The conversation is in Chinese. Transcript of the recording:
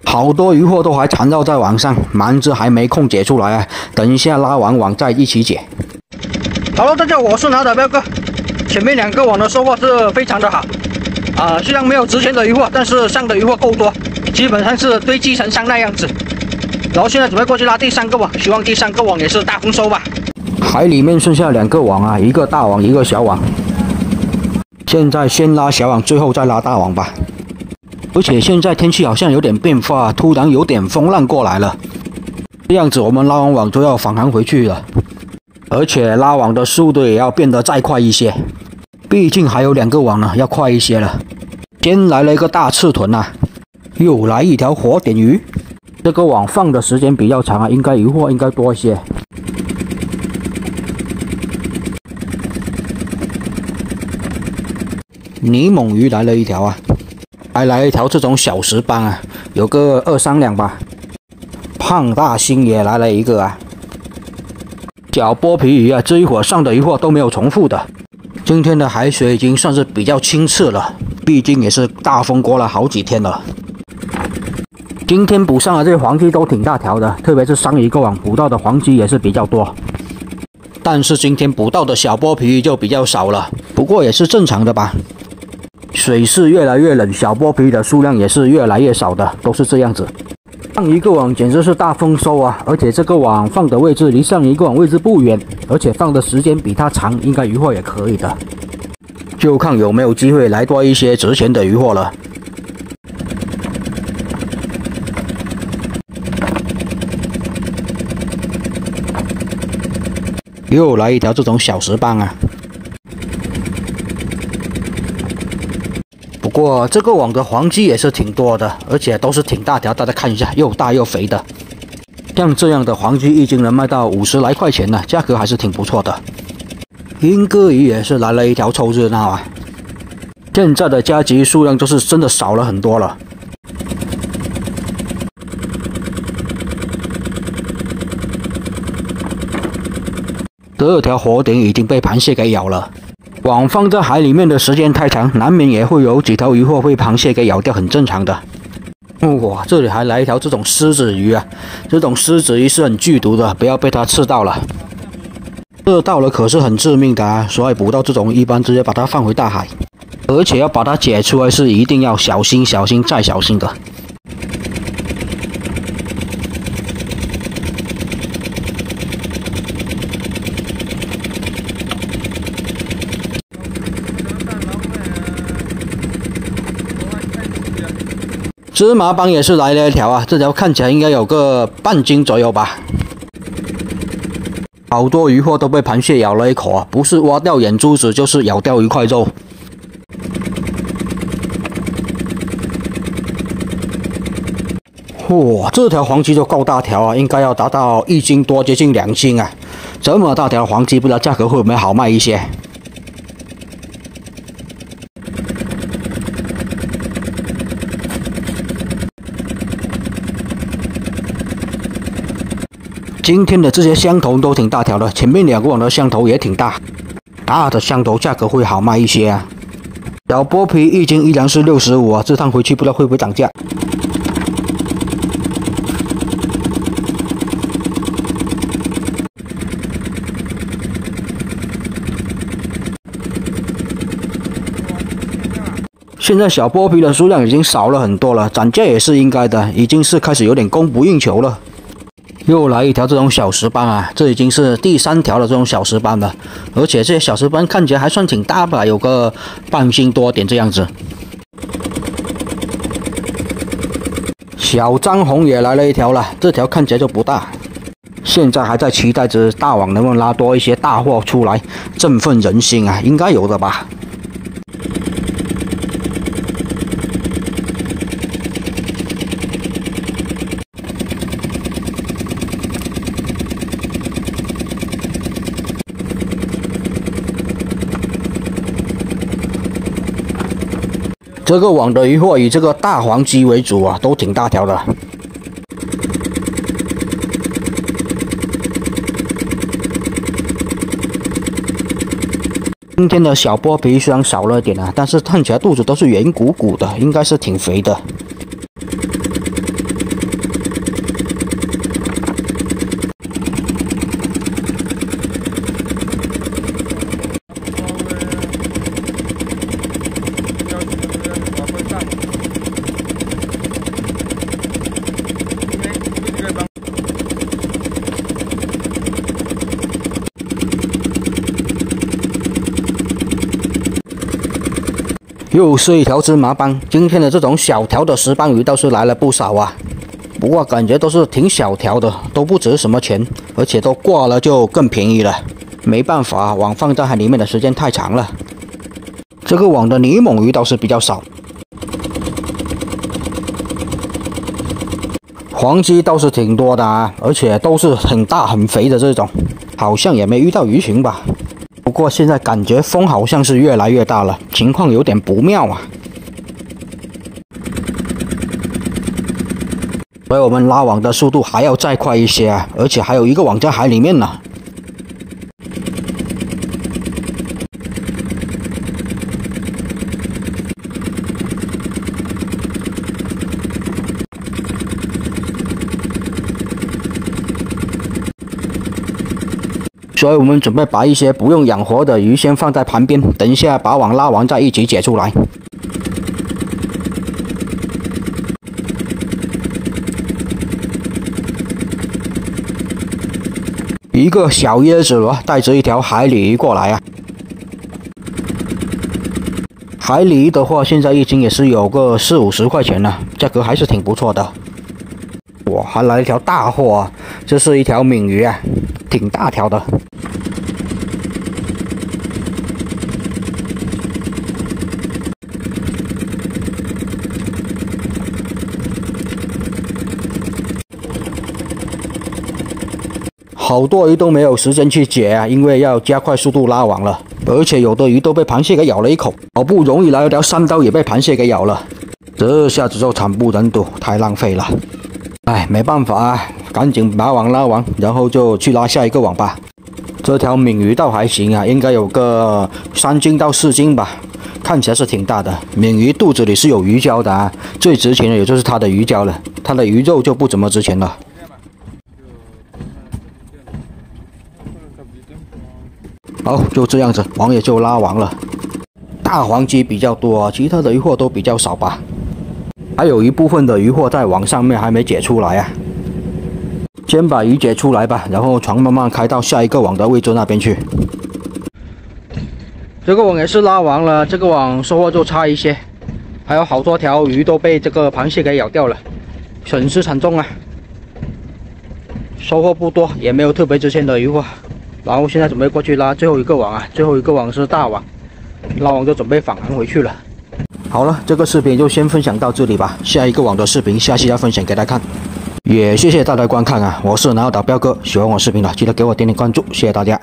好多鱼货都还缠绕在网上，蛮子还没空解出来啊，等一下拉完网再一起解。Hello， 大家好，我是拿的彪哥。前面2个网的收获是非常的好，虽然没有值钱的鱼货，但是上的鱼货够多，基本上是堆积成山那样子。然后现在准备过去拉第3个网，希望第3个网也是大丰收吧。海里面剩下2个网啊，一个大网，一个小网。现在先拉小网，最后再拉大网吧。而且现在天气好像有点变化，突然有点风浪过来了。这样子我们拉完网就要返航回去了，而且拉网的速度也要变得再快一些，毕竟还有2个网呢，要快一些了。先来了一个大刺豚啊，又来一条活点鱼。这个网放的时间比较长啊，应该鱼货应该多一些。泥猛鱼来了一条啊。还来一条这种小石斑啊，有个2、3两吧。胖大星也来了一个啊。小剥皮鱼啊，这一会儿上的鱼货都没有重复的。今天的海水已经算是比较清澈了，毕竟也是大风过了好几天了。今天捕上的这些黄鲫都挺大条的，特别是上一个网捕到的黄鲫也是比较多。但是今天捕到的小剥皮鱼就比较少了，不过也是正常的吧。水势越来越冷，小剥皮的数量也是越来越少的，都是这样子。上一个网简直是大丰收啊！而且这个网放的位置离上一个网位置不远，而且放的时间比它长，应该鱼货也可以的。就看有没有机会来多一些值钱的鱼货了。又来一条这种小石斑啊！不过这个网的黄鲫也是挺多的，而且都是挺大条，大家看一下，又大又肥的。像这样的黄鲫一斤能卖到50来块钱呢，价格还是挺不错的。银鸽鱼也是来了一条凑热闹啊！现在的加级数量就是真的少了很多了。这条活点已经被螃蟹给咬了。网放在海里面的时间太长，难免也会有几条鱼货被螃蟹给咬掉，很正常的。哇，这里还来一条这种狮子鱼啊！这种狮子鱼是很剧毒的，不要被它刺到了。刺到了可是很致命的啊，所以捕到这种一般直接把它放回大海，而且要把它解出来是一定要小心、小心再小心的。芝麻斑也是来了一条啊，这条看起来应该有个半斤左右吧。好多鱼货都被螃蟹咬了一口啊，不是挖掉眼珠子，就是咬掉一块肉。哇，这条黄鲫就够大条啊，应该要达到1斤多，接近2斤啊。这么大条黄鲫，不知道价格会不会好卖一些？今天的这些香头都挺大条的，前面2个网的香头也挺大，大的香头价格会好卖一些啊。小剥皮1斤依然是65啊，这趟回去不知道会不会涨价。现在小剥皮的数量已经少了很多了，涨价也是应该的，已经是开始有点供不应求了。又来一条这种小石斑啊，这已经是第3条的这种小石斑了，而且这些小石斑看起来还算挺大吧，有个半斤多点这样子。小张红也来了一条了，这条看起来就不大。现在还在期待着大网能不能拉多一些大货出来，振奋人心啊，应该有的吧。这个网的鱼货以这个大黄鲫为主啊，都挺大条的。今天的小剥皮虽然少了点啊，但是看起来肚子都是圆鼓鼓的，应该是挺肥的。 又是一条芝麻斑，今天的这种小条的石斑鱼倒是来了不少啊，不过感觉都是挺小条的，都不值什么钱，而且都挂了就更便宜了。没办法，网放在海里面的时间太长了。这个网的泥猛鱼倒是比较少，黄鲫倒是挺多的啊，而且都是很大很肥的这种，好像也没遇到鱼群吧。不过现在感觉风好像是越来越大了，情况有点不妙啊。所以我们拉网的速度还要再快一些啊，而且还有一个网在海里面呢。所以我们准备把一些不用养活的鱼先放在旁边，等一下把网拉完再一起解出来。一个小椰子螺带着一条海鲤鱼过来啊！海鲤鱼的话，现在一斤也是有个40-50块钱了，价格还是挺不错的。哇，还来一条大货啊！这是一条闽鱼啊，挺大条的。好多鱼都没有时间去解啊，因为要加快速度拉网了，而且有的鱼都被螃蟹给咬了一口，好不容易来了条3刀也被螃蟹给咬了，这下子就惨不忍睹，太浪费了。哎，没办法啊，赶紧把网拉完，然后就去拉下一个网吧。这条闽鱼倒还行啊，应该有个3斤到4斤吧，看起来是挺大的。闽鱼肚子里是有鱼胶的啊，最值钱的也就是它的鱼胶了，它的鱼肉就不怎么值钱了。好，就这样子，网也就拉完了。大黄鲫比较多，其他的鱼货都比较少吧。还有一部分的鱼货在网上面还没解出来啊。先把鱼解出来吧，然后船慢慢开到下一个网的位置那边去。这个网也是拉完了，这个网收获就差一些，还有好多条鱼都被这个螃蟹给咬掉了，损失惨重啊。收获不多，也没有特别值钱的鱼货。然后现在准备过去拉最后一个网啊，最后一个网是大网，拉网就准备返航回去了。好了，这个视频就先分享到这里吧，下一个网的视频下期要分享给大家看。也谢谢大家观看啊，我是南澳岛彪哥，喜欢我视频的记得给我点点关注，谢谢大家。